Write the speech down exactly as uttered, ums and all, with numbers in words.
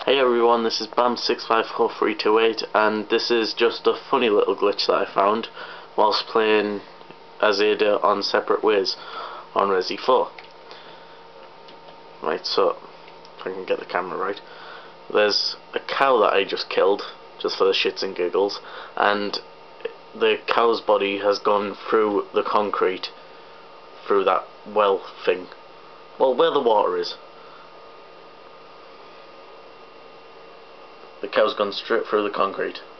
Hey everyone, this is Bam six five four three two eight, and this is just a funny little glitch that I found whilst playing as Ada on Separate Ways on Resi four. Right, so if I can get the camera right, there's a cow that I just killed just for the shits and giggles, and the cow's body has gone through the concrete, through that well thing, well, where the water is. The cow's gone straight through the concrete.